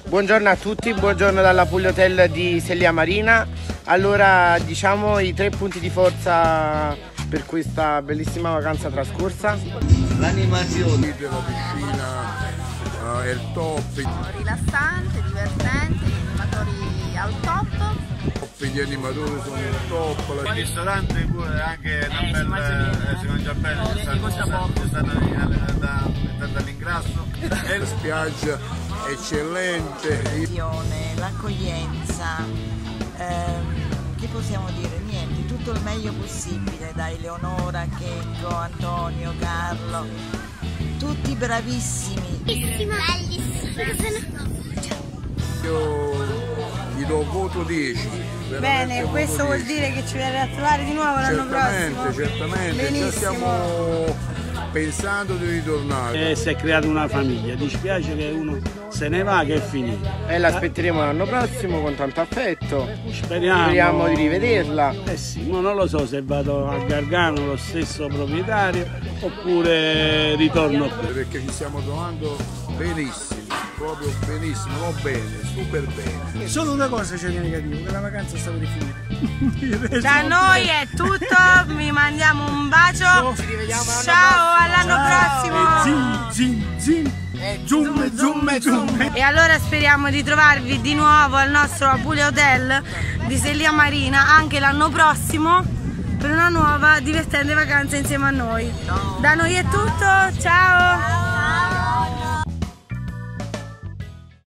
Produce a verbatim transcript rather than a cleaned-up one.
Buongiorno a tutti, buongiorno dalla Puglia Hotel di Sellia Marina. Allora, diciamo i tre punti di forza per questa bellissima vacanza trascorsa. L'animazione della piscina uh, è il top. Rilassante, divertente, gli animatori al top. Gli animatori sono il top. Il ristorante pure anche una bella, eh, si mangia bene, c'è stato all'ingrasso. La spiaggia eccellente. L'accoglienza, ehm, che possiamo dire? Niente, tutto il meglio possibile, da Eleonora, Checco, Antonio, Carlo, tutti bravissimi. Bellissima, bellissima. Io gli do voto dieci. Bene, questo vuol dire che ci verrà a trovare di nuovo l'anno prossimo. Certamente, certamente, Benissimo. già stiamo pensando di ritornare. E si è creata una famiglia, dispiace che uno se ne va, che è finito. E l'aspetteremo l'anno prossimo con tanto affetto. Speriamo, Speriamo di rivederla. Eh sì, ma non lo so se vado a Gargano lo stesso proprietario oppure ritorno qui. Perché ci stiamo trovando benissimo. Proprio benissimo, non bene, super bene. Solo una cosa c'è di negativo, che la vacanza stava di finire. Da noi è tutto, vi mandiamo un bacio. Ciao, all'anno prossimo. Zin, zin, zin. Zoom, zoom, zoom. E allora speriamo di trovarvi di nuovo al nostro Puglia Hotel di Sellia Marina anche l'anno prossimo per una nuova divertente vacanza insieme a noi. Da noi è tutto, ciao!